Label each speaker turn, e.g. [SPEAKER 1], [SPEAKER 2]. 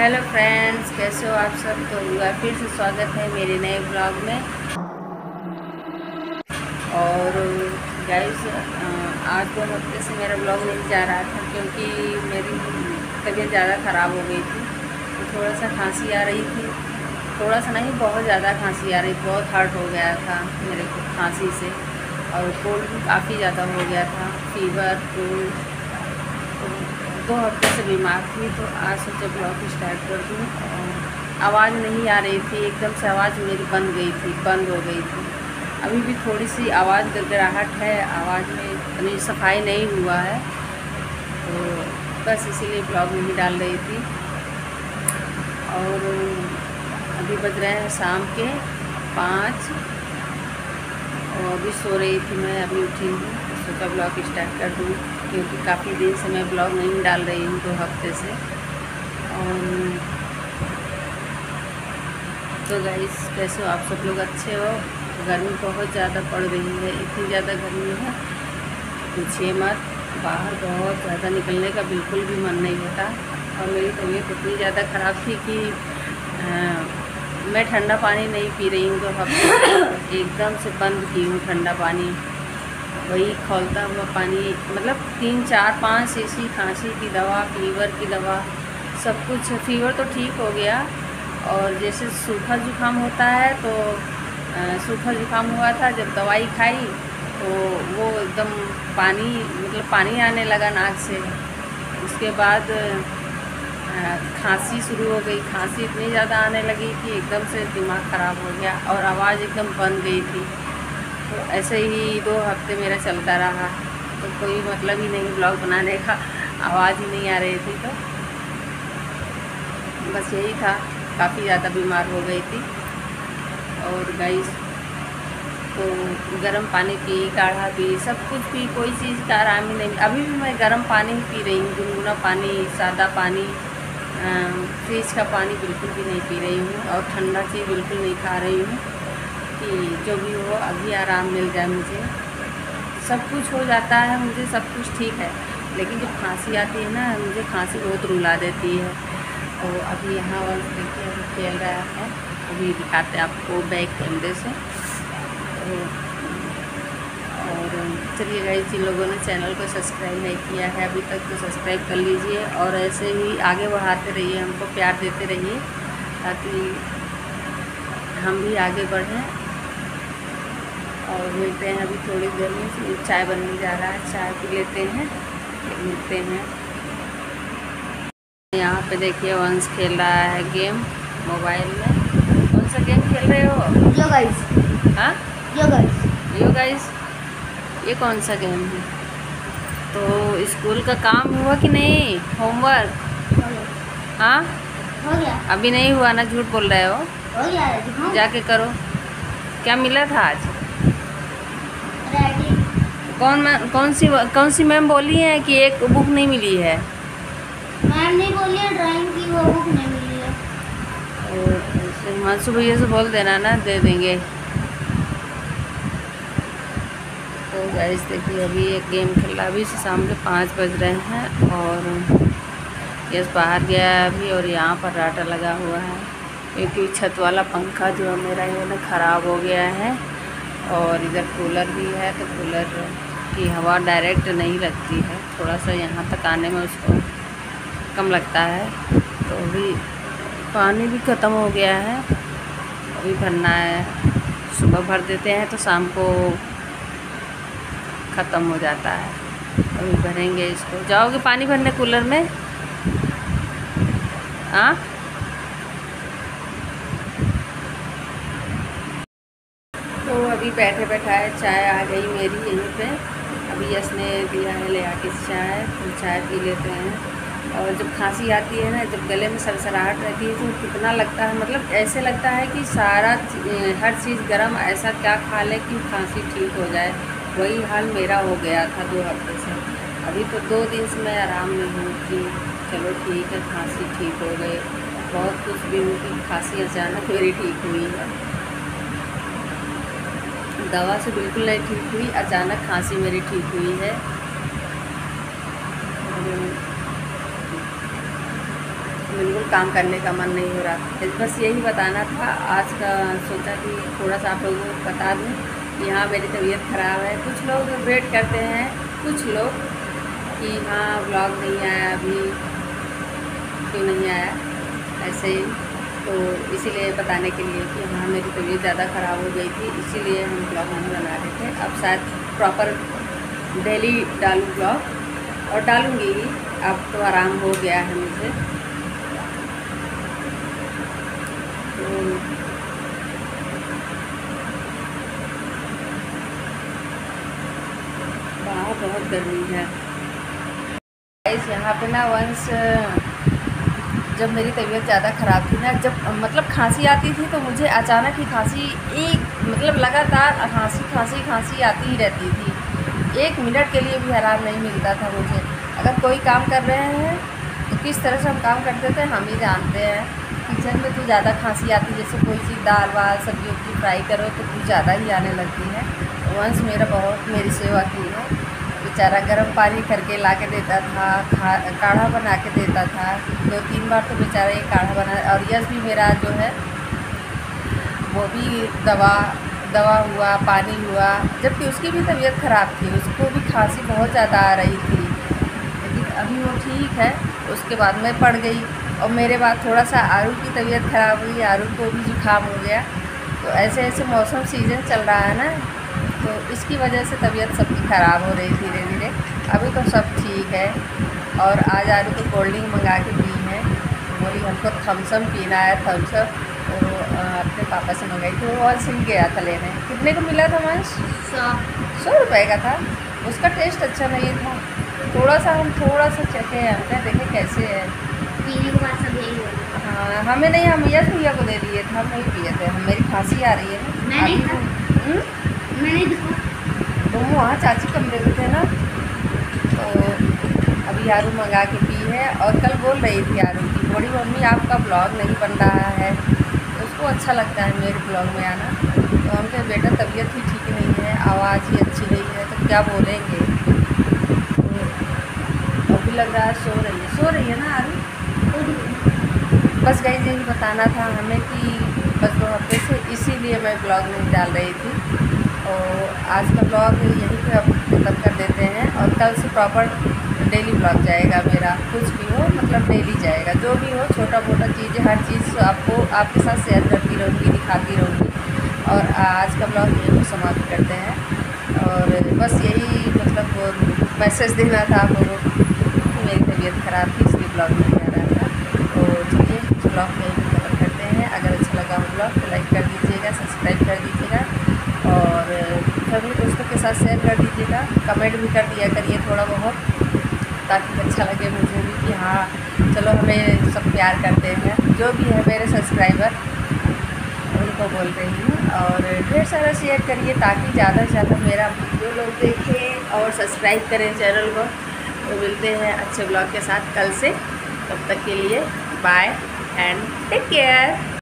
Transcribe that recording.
[SPEAKER 1] Hello friends, कैसे हो आप सब। तो एक बार फिर से स्वागत है मेरे नए ब्लॉग में। और गाइस, आज 2 हफ्ते से मेरा ब्लॉग नहीं जा रहा था क्योंकि मेरी तबीयत ज़्यादा ख़राब हो गई थी। तो थोड़ा सा खांसी आ रही थी, थोड़ा सा नहीं बहुत ज़्यादा खांसी आ रही थी। बहुत हार्ड हो गया था मेरे को खांसी से, और कोल्ड भी काफ़ी ज़्यादा हो गया था, फीवर कोल्ड। 2 हफ्ते से बीमार थी, तो आज सोचा ब्लॉग स्टार्ट कर दूँ। आवाज़ नहीं आ रही थी, एकदम से आवाज़ मेरी बंद हो गई थी। अभी भी थोड़ी सी आवाज़ गड़गड़ाहट है, आवाज़ में इतनी सफाई नहीं हुआ है, तो बस इसीलिए ब्लॉग नहीं डाल रही थी। और अभी बज रहे हैं शाम के 5, और अभी सो रही थी मैं, अभी उठी हूँ। सोचा ब्लॉग स्टार्ट कर दूँ क्योंकि काफ़ी दिन से मैं ब्लॉग नहीं डाल रही हूँ, 2 हफ्ते से। और तो गाइस, कैसे हो आप सब लोग, अच्छे हो। गर्मी बहुत ज़्यादा पड़ रही है, इतनी ज़्यादा गर्मी है पूछिए मत। बाहर बहुत ज़्यादा निकलने का बिल्कुल भी मन नहीं होता। और मेरी तबीयत इतनी ज़्यादा ख़राब थी कि मैं ठंडा पानी नहीं पी रही हूँ 2 हफ्ते से। एकदम से बंद की हूँ ठंडा पानी, वही खौलता हुआ पानी। मतलब 3 4 5 शीशी खांसी की दवा, फीवर की दवा, सब कुछ। फीवर तो ठीक हो गया, और जैसे सूखा जुकाम होता है तो सूखा जुकाम हुआ था, जब दवाई खाई तो वो एकदम पानी, मतलब पानी आने लगा नाक से। उसके बाद खांसी शुरू हो गई, खांसी इतनी ज़्यादा आने लगी कि एकदम से दिमाग ख़राब हो गया, और आवाज़ एकदम बंद गई थी। तो ऐसे ही 2 हफ्ते मेरा चलता रहा, तो कोई मतलब ही नहीं ब्लॉग बनाने का, आवाज़ ही नहीं आ रही थी। तो बस यही था, काफ़ी ज़्यादा बीमार हो गई थी। और गाइस, तो गर्म पानी पी, काढ़ा पी, सब कुछ पी, कोई चीज़ का आराम ही नहीं। अभी भी मैं गर्म पानी ही पी रही हूँ, गुनगुना पानी, सादा पानी। फ्रिज का पानी बिल्कुल भी नहीं पी रही हूँ, और ठंडा चीज़ बिल्कुल नहीं खा रही हूँ कि जो भी हो अभी आराम मिल जाए मुझे। सब कुछ हो जाता है मुझे, सब कुछ ठीक है, लेकिन जब खांसी आती है ना, मुझे खांसी बहुत रुला देती है। तो अभी यहाँ वंश देखिए अभी खेल रहा है, अभी दिखाते हैं आपको बैक कैमरे से। और चलिए गाइस, जिन लोगों ने चैनल को सब्सक्राइब नहीं किया है अभी तक, तो सब्सक्राइब कर लीजिए, और ऐसे ही आगे बढ़ाते रहिए, हमको प्यार देते रहिए, ताकि हम भी आगे बढ़ें। और मिलते हैं अभी थोड़ी देर में, चाय बनने जा रहा है, चाय पी लेते हैं, फिर मिलते हैं। यहाँ पे देखिए वंश खेल रहा है गेम मोबाइल में। कौन सा गेम खेल रहे हो?
[SPEAKER 2] Yo guys.
[SPEAKER 1] हाँ, यो गाइस, ये कौन सा गेम है? तो स्कूल का काम हुआ कि नहीं, होमवर्क? हाँ,
[SPEAKER 2] हो गया।
[SPEAKER 1] अभी नहीं हुआ ना, झूठ बोल रहे हो।
[SPEAKER 2] हो गया है, दिखाऊं?
[SPEAKER 1] जाके करो। क्या मिला था आज?
[SPEAKER 2] रेडी।
[SPEAKER 1] कौन सी मैम बोली है कि एक बुक नहीं मिली है?
[SPEAKER 2] मैम ने बोली है ड्राइंग की वो बुक नहीं मिली है।
[SPEAKER 1] और हिमांशु भैया से बोल देना ना, दे देंगे। तो गाइस देखिए, अभी एक गेम खेल रहा, अभी से शाम के 5 बज रहे हैं, और यस बाहर गया है अभी, और यहाँ पर डाटा लगा हुआ है क्योंकि छत वाला पंखा जो है मेरा, ये ना ख़राब हो गया है। और इधर कूलर भी है, तो कूलर की हवा डायरेक्ट नहीं लगती है, थोड़ा सा यहाँ तक आने में उसको कम लगता है। तो अभी पानी भी ख़त्म हो गया है, अभी भरना है। सुबह भर देते हैं तो शाम को ख़त्म हो जाता है, अभी भरेंगे इसको। जाओगे पानी भरने कूलर में? हाँ, तो अभी बैठे बैठाए चाय आ गई मेरी यहीं पे। अभी यश ने दिया है ले आके चाय, तो चाय पी लेते हैं। और जब खांसी आती है ना, जब गले में सरसराहट रहती है, तो कितना लगता है, मतलब ऐसे लगता है कि हर चीज़ गर्म, ऐसा क्या खा ले कि खांसी ठीक हो जाए। वही हाल मेरा हो गया था 2 हफ्ते से। अभी तो 2 दिन से मैं आराम में हूँ कि चलो ठीक है, खांसी ठीक हो गई। बहुत कुछ भी उनकी खांसी अचानक मेरी ठीक हुई है, दवा से बिल्कुल नहीं ठीक हुई, अचानक खांसी मेरी ठीक हुई है। बिल्कुल काम करने का मन नहीं हो रहा। बस यही बताना था आज का, सोचा कि थोड़ा सा आप लोगों को बता दूँ कि हाँ मेरी तबीयत ख़राब है। कुछ लोग वेट करते हैं, कुछ लोग कि हाँ व्लॉग नहीं आया अभी, क्यों नहीं आया, ऐसे ही। तो इसीलिए बताने के लिए कि हाँ मेरी तबीयत ज़्यादा ख़राब हो गई थी, इसीलिए हम ब्लॉग नहीं बना रहे थे। अब शायद प्रॉपर डेली डालूँ ब्लॉग, और डालूँगी ही। अब तो आराम हो गया है मुझे। तो बाहर बहुत गर्मी है गाइस। यहाँ पे ना वंस जब मेरी तबीयत ज़्यादा ख़राब थी ना, जब मतलब खांसी आती थी तो मुझे अचानक ही खांसी, एक मतलब लगातार खांसी आती ही रहती थी। 1 मिनट के लिए भी आराम नहीं मिलता था मुझे। अगर कोई काम कर रहे हैं तो किस तरह से हम काम करते थे हम ही जानते हैं। किचन में तो ज़्यादा खांसी आती, जैसे कोई चीज़ दाल वाल सब्जी वब्जी फ्राई करो तो कुछ ज़्यादा ही आने लगती है। वंस मेरा बहुत मेरी सेवा की है, बेचारा गर्म पानी करके ला के देता था, काढ़ा बना के देता था। 2-3 बार तो बेचारा ये काढ़ा बना। और यश भी मेरा जो है वो भी दवा हुआ, पानी हुआ, जबकि उसकी भी तबीयत ख़राब थी, उसको भी खांसी बहुत ज़्यादा आ रही थी, लेकिन अभी वो ठीक है। उसके बाद मैं पड़ गई, और मेरे बाद थोड़ा सा आरू की तबीयत ख़राब हुई, आरू को भी जुकाम हो गया। तो ऐसे ऐसे मौसम सीज़न चल रहा है ना, तो इसकी वजह से तबीयत सबकी ख़राब हो रही धीरे धीरे। अभी तो सब ठीक है। और आज आरू को कोल्ड ड्रिंक मंगा के पी है, बोली हमको थम्सअप पीना है, थम्सअप। तो अपने पापा से मंगाई थी, वो सिंह गया था लेने। कितने को मिला था मंश? 100 रुपये का था। उसका टेस्ट अच्छा नहीं था। थोड़ा सा चखे हैं, हमने देखे कैसे है।
[SPEAKER 2] पीने के बाद सब यही होगा।
[SPEAKER 1] हाँ हमें नहीं, हम यश भैया को दे दिए थे, हम नहीं पिए थे। हम मेरी खांसी आ रही है ना।
[SPEAKER 2] मैंने देखा
[SPEAKER 1] तुम वहाँ चाची कमरे में थे ना, तो अभी आरू मंगा के पी है। और कल बोल रही थी आरू की बड़ी मम्मी आपका ब्लॉग नहीं बन रहा है, उसको अच्छा लगता है मेरे ब्लॉग में आना। तो हम कहे बेटा तबीयत ही ठीक नहीं है, आवाज़ ही अच्छी नहीं है, तो क्या बोलेंगे। तो अभी लग रहा है सो रही है ना आरू। बस गाइस यही बताना था हमें कि बस 2 हफ्ते से इसीलिए मैं ब्लॉग नहीं डाल रही थी। और आज का ब्लॉग यहीं पे अब खत्म कर देते हैं, और कल से प्रॉपर डेली ब्लॉग जाएगा मेरा। कुछ भी हो मतलब डेली जाएगा, जो भी हो छोटा मोटा चीज़ें, हर चीज़ आपको आपके साथ शेयर करती रहूँगी, दिखाती रहूँगी। और आज का ब्लॉग यहीं पर समाप्त करते हैं। और बस यही मतलब मैसेज देना था आप लोगों को कि मेरी तबीयत ख़राब थी, इसलिए ब्लॉग नहीं आ रहा था। तो चलिए ब्लॉग में यहीं खत्म करते हैं। अगर अच्छा लगा हो ब्लॉग तो लाइक कर दीजिएगा, सब्सक्राइब कर दीजिएगा, और सभी दोस्तों के साथ शेयर कर दीजिएगा। कमेंट भी कर दिया करिए थोड़ा बहुत, ताकि अच्छा लगे मुझे भी कि हाँ चलो हमें सब प्यार करते हैं। जो भी है मेरे सब्सक्राइबर उनको बोल रही हूँ। और ढेर सारा शेयर करिए ताकि ज़्यादा से ज़्यादा मेरा वीडियो लोग देखें और सब्सक्राइब करें चैनल को। तो मिलते हैं अच्छे ब्लॉग के साथ कल से, तब तक के लिए बाय एंड टेक केयर।